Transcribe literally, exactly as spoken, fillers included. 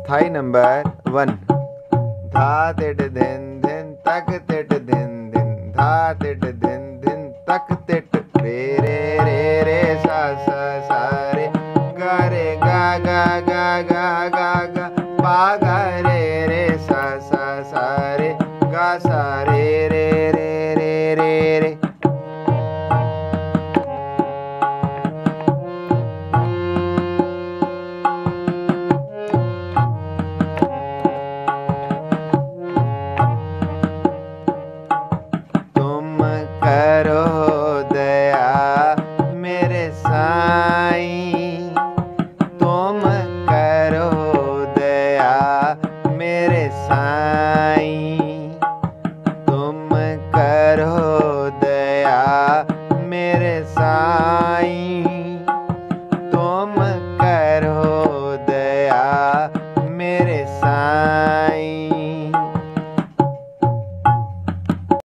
Thai number one. धा तिट धिन धिन तक तिट धिन धिन धा तिट धिन धिन तक तिट रे रे रे रे सा सा सा रे गा रे गा गा गा गा गा गा पा गा रे रे सा सा सा रे गा सा रे रे रे रे रे रे। तुम करो दया मेरे साईं, तुम करो दया मेरे साईं, तुम करो दया मेरे साईं, तुम करो दया मेरे साईं।